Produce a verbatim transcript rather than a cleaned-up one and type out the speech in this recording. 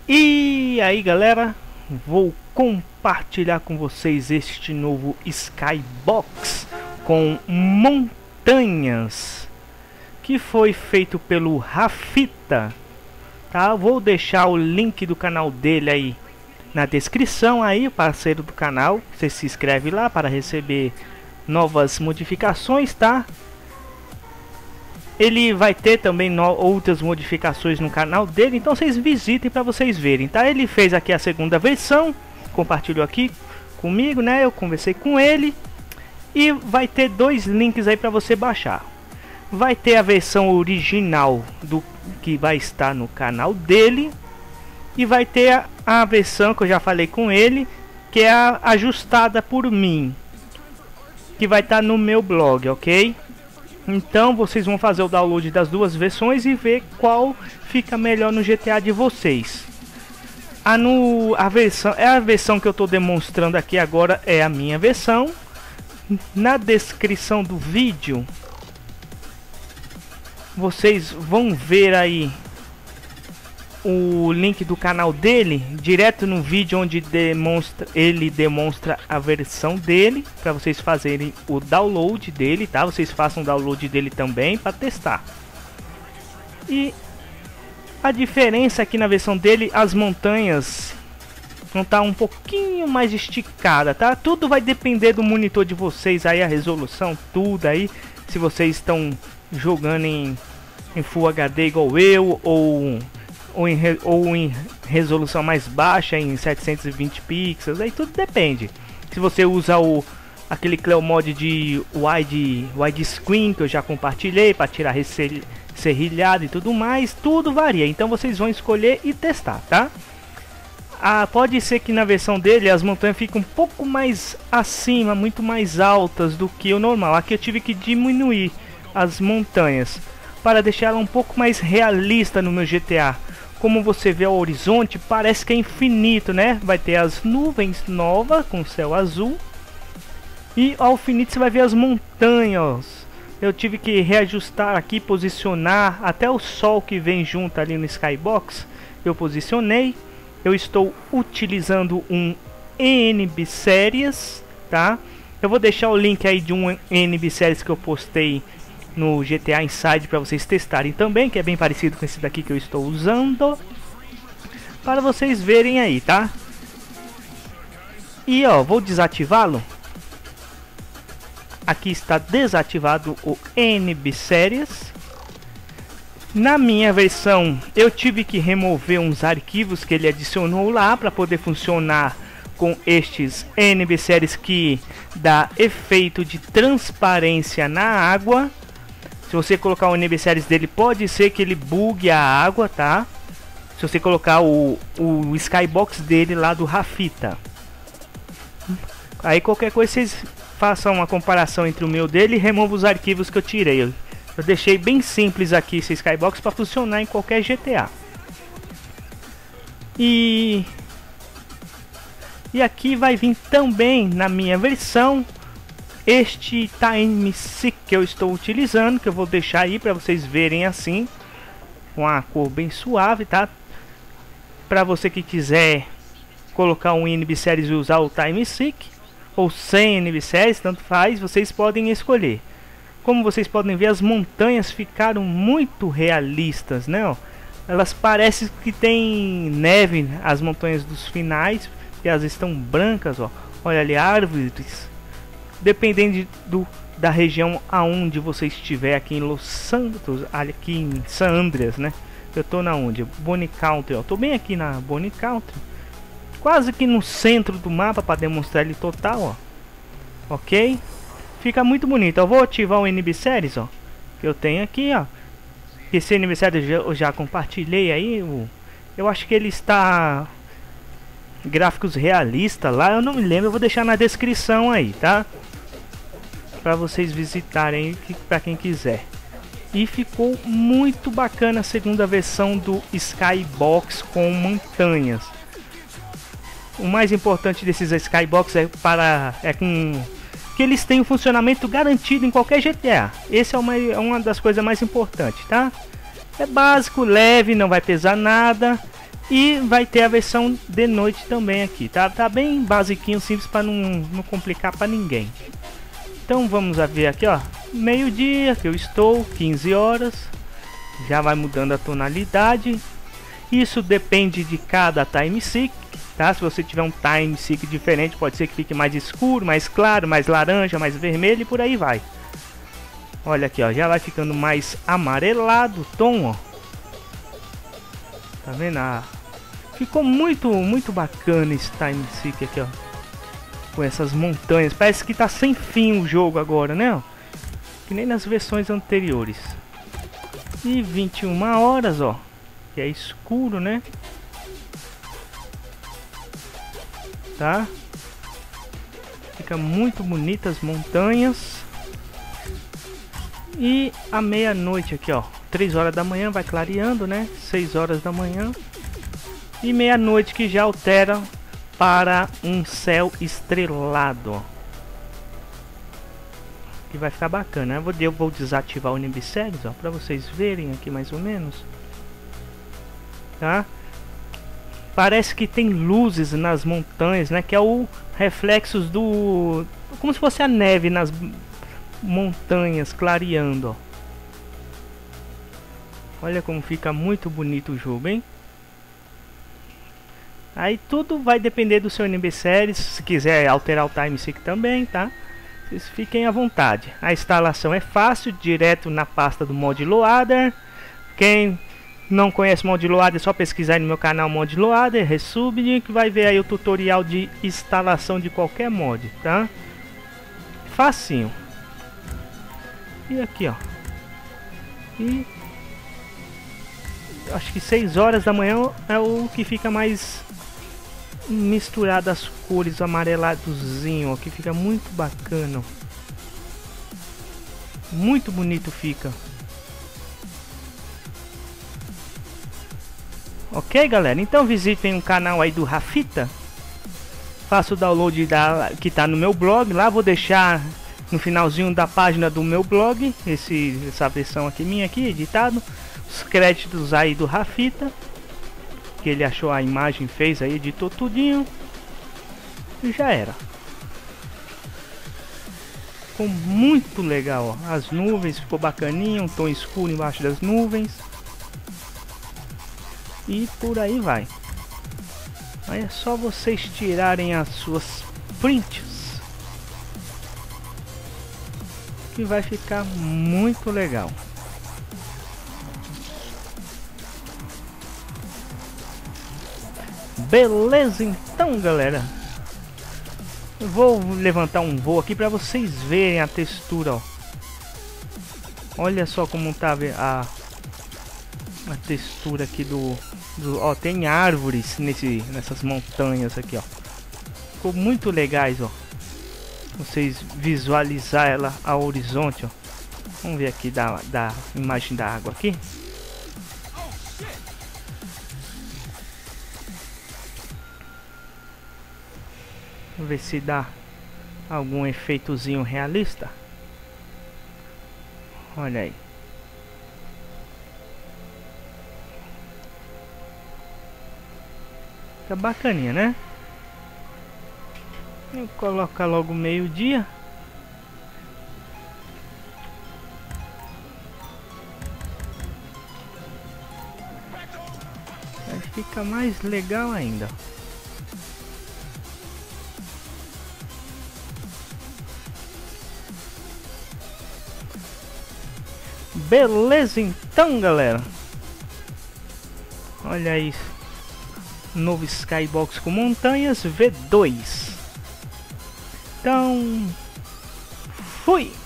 E aí galera, vou compartilhar com vocês este novo Skybox com montanhas que foi feito pelo Rafita, tá? Vou deixar o link do canal dele aí na descrição aí, o parceiro do canal. Você se inscreve lá para receber novas modificações, tá? Ele vai ter também no, outras modificações no canal dele, então vocês visitem para vocês verem, tá? Ele fez aqui a segunda versão, compartilhou aqui comigo, né? Eu conversei com ele e vai ter dois links aí para você baixar. Vai ter a versão original do que vai estar no canal dele e vai ter a, a versão que eu já falei com ele, que é a ajustada por mim, que vai estar no meu blog, ok? Então vocês vão fazer o download das duas versões e ver qual fica melhor no G T A de vocês. A, no, a versão é a versão que eu estou demonstrando aqui agora, é a minha versão. Na descrição do vídeo vocês vão ver aí o link do canal dele, direto no vídeo onde demonstra, ele demonstra a versão dele, para vocês fazerem o download dele, tá? Vocês façam o download dele também para testar. E a diferença aqui na versão dele, as montanhas vão estar um pouquinho mais esticada, tá? Tudo vai depender do monitor de vocês aí, a resolução, tudo aí. Se vocês estão jogando em, em Full H D igual eu, ou Ou em, re, ou em resolução mais baixa, em setecentos e vinte pixels, aí tudo depende. Se você usa o aquele Cleo Mod de wide, wide screen que eu já compartilhei para tirar serrilhado e tudo mais, tudo varia. Então vocês vão escolher e testar, tá? Ah, pode ser que na versão dele as montanhas ficam um pouco mais acima, muito mais altas do que o normal. Aqui eu tive que diminuir as montanhas para deixar ela um pouco mais realista no meu G T A. Como você vê o horizonte, parece que é infinito, né? Vai ter as nuvens novas com céu azul. E ao infinito você vai ver as montanhas. Eu tive que reajustar aqui, posicionar. Até o sol que vem junto ali no Skybox, eu posicionei. Eu estou utilizando um E N B Series, tá? Eu vou deixar o link aí de um E N B Series que eu postei no G T A Inside para vocês testarem também, que é bem parecido com esse daqui que eu estou usando, para vocês verem aí, tá? E ó, vou desativá-lo. Aqui está desativado o E N B Series. Na minha versão eu tive que remover uns arquivos que ele adicionou lá para poder funcionar com estes E N B Series que dá efeito de transparência na água. Se você colocar o E N B Series dele, pode ser que ele bugue a água, tá? Se você colocar o, o Skybox dele lá do Rafita. Aí qualquer coisa vocês façam uma comparação entre o meu dele e removam os arquivos que eu tirei. Eu, eu deixei bem simples aqui esse Skybox para funcionar em qualquer G T A. E... E aqui vai vir também na minha versão este Time Seek que eu estou utilizando, que eu vou deixar aí para vocês verem assim, com a cor bem suave, tá? Para você que quiser colocar um E N B Series e usar o Time Seek, ou sem E N B Series, tanto faz, vocês podem escolher. Como vocês podem ver, as montanhas ficaram muito realistas, né? Ó, elas parecem que tem neve, as montanhas dos finais, que elas estão brancas, ó. Olha ali, árvores. Dependendo do, da região aonde você estiver, aqui em Los Santos, aqui em San Andreas, né? Eu tô na onde? Bonnie Country, ó. Tô bem aqui na Bonnie Country, quase que no centro do mapa para demonstrar ele total, ó. Ok? Fica muito bonito. Eu vou ativar o E N B Series, ó, que eu tenho aqui, ó. Esse E N B Series eu já, eu já compartilhei aí. Eu, eu acho que ele está gráficos realistas lá, eu não me lembro. Eu vou deixar na descrição aí, tá? Para vocês visitarem, para quem quiser. E ficou muito bacana a segunda versão do Skybox com montanhas. O mais importante desses Skybox é para é com que eles têm um funcionamento garantido em qualquer G T A. Esse é uma, é uma das coisas mais importantes, tá? É básico, leve, não vai pesar nada. E vai ter a versão de noite também aqui, tá? Tá bem basiquinho, simples, para não, não complicar para ninguém. Então vamos a ver aqui, ó, meio-dia que eu estou, quinze horas. Já vai mudando a tonalidade. Isso depende de cada time sync, tá? Se você tiver um time sync diferente, pode ser que fique mais escuro, mais claro, mais laranja, mais vermelho e por aí vai. Olha aqui, ó, já vai ficando mais amarelado o tom, ó. Tá vendo? Ah, ficou muito, muito bacana esse time sync aqui, ó. Com essas montanhas. Parece que tá sem fim o jogo agora, né? Ó? Que nem nas versões anteriores. E vinte e uma horas, ó. Que é escuro, né? Tá? Fica muito bonita as montanhas. E a meia-noite aqui, ó. três horas da manhã vai clareando, né? seis horas da manhã. E meia-noite que já altera para um céu estrelado, ó. Que vai ficar bacana, né? Eu vou desativar o Nimbus-Series, ó, para vocês verem aqui mais ou menos. Tá? Parece que tem luzes nas montanhas, né? Que é o reflexos do... como se fosse a neve nas montanhas clareando, ó. Olha como fica muito bonito o jogo, hein? Aí tudo vai depender do seu Nimbus-Series. Se quiser alterar o time sync também, tá? Vocês fiquem à vontade. A instalação é fácil, direto na pasta do Mod Loader. Quem não conhece Mod Loader, é só pesquisar no meu canal Mod Loader, Resub, que vai ver aí o tutorial de instalação de qualquer mod, tá? Facinho. E aqui, ó. E acho que seis horas da manhã é o que fica mais misturado as cores, amareladozinho, ó, que fica muito bacana. Muito bonito fica. Ok, galera? Então visitem o canal aí do Rafita. Faça o download da, que tá no meu blog. Lá vou deixar no finalzinho da página do meu blog esse, essa versão aqui minha aqui, editado. Os créditos aí do Rafita, que ele achou a imagem, fez aí, editou tudinho. E já era. Ficou muito legal, ó. As nuvens ficou bacaninha, um tom escuro embaixo das nuvens. E por aí vai. Aí é só vocês tirarem as suas prints, que vai ficar muito legal. Beleza, então, galera. Eu vou levantar um voo aqui para vocês verem a textura, ó. Olha só como tá a, a textura aqui do, do... Ó, tem árvores nesse, nessas montanhas aqui, ó. Ficou muito legais, ó. Vocês visualizar ela ao horizonte, ó. Vamos ver aqui da, da imagem da água aqui. Vamos ver se dá algum efeitozinho realista. Olha aí. Fica bacaninha, né? Eu colocar logo meio-dia. Aí fica mais legal ainda. Beleza, então, galera. Olha isso. Novo Skybox com montanhas V dois. Então, fui!